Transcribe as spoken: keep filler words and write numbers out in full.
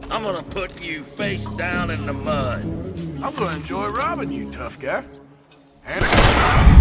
I'm gonna put you face down in the mud. I'm gonna enjoy robbing you, tough guy. And